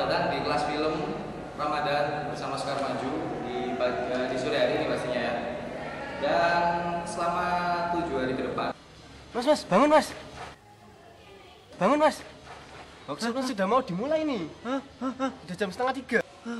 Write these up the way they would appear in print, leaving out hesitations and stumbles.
datang di kelas film Ramadan bersama Sekar Maju di sore hari ini pastinya ya. Dan selama 7 hari ke depan. Mas, bangun mas. Bangun mas. Workshop kan sudah mau dimulai nih. Udah jam 2:30.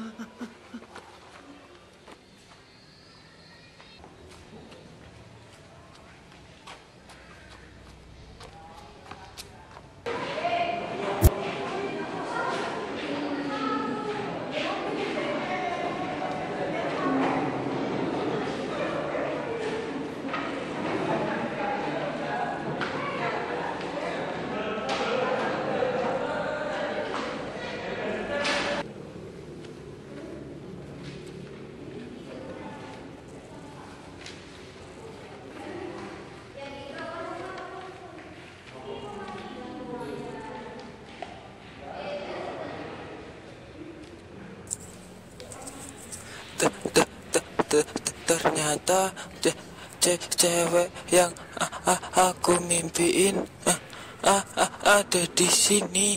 Ternyata cewek yang aku mimpiin ada di sini.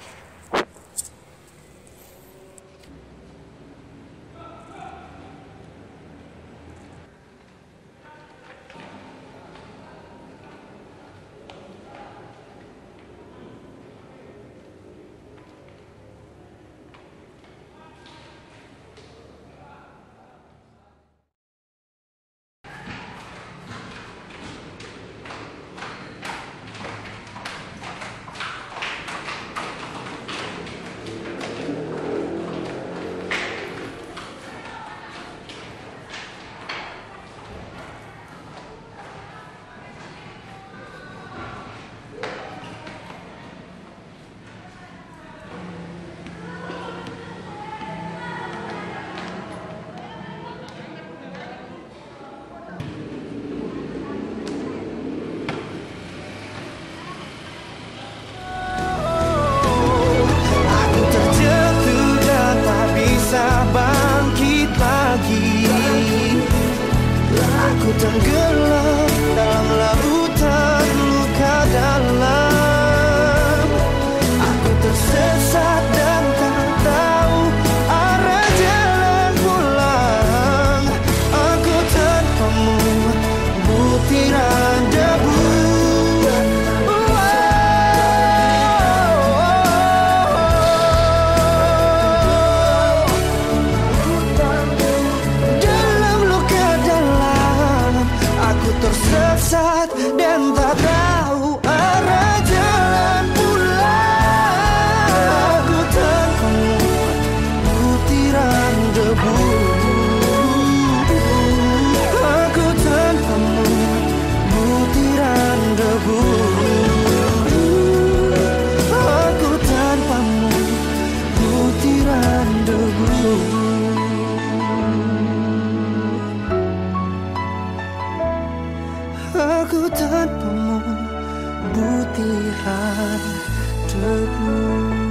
Aku tenggelam dalam lautan luka dalam. Aku tersesat dan tak tahu arah jalan pulang. Aku tanpamu butiran debu. Tersesat dan tak tahu arah jalan pulang. Aku tanpamu butiran debu. Aku tanpamu butiran debu. Aku tanpamu butiran debu. Aku tanpamu butiran debu.